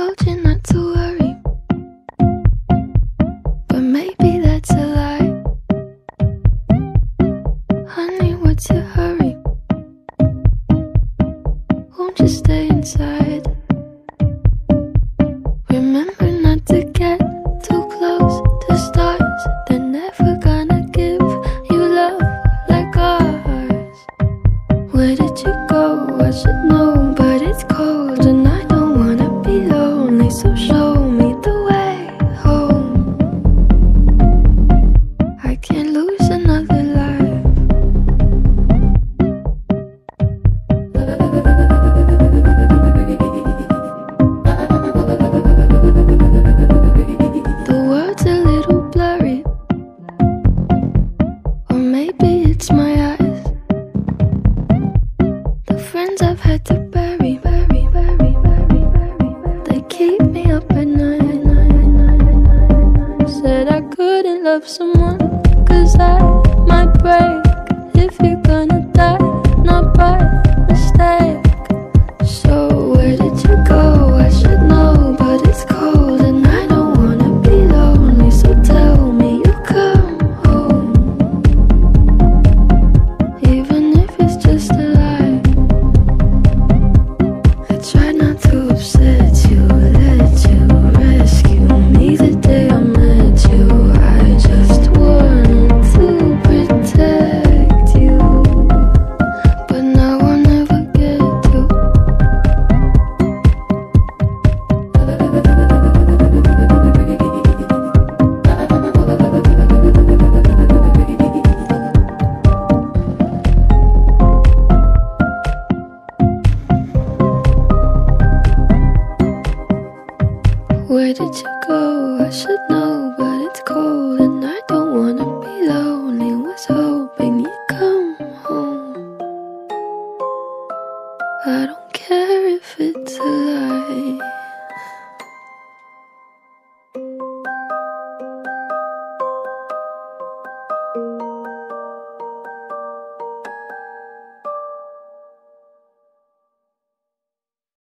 told you not to worry, but maybe that's a lie. Honey, what's your hurry? Won't you stay inside? Remember not to get too close to stars. They're never gonna give you love like ours. Where did you go? I should know, but it's cold and I don't wanna be lonely, so show me the way home. I can't lose another life. The world's a little blurry, or maybe it's my eyes. The friends I've had to bury, they keep me up at night. Said I couldn't love someone, 'cause I might break. If you're gonna die, not by mistake. So where did you go? I should know, but it's cold and I don't wanna be lonely, so tell me you'll come home, even if it's just a lie. I tried not to upset you, let you rescue me the day I met you. I just wanted to protect you, but now I'll never get to. Where did you go? I should know.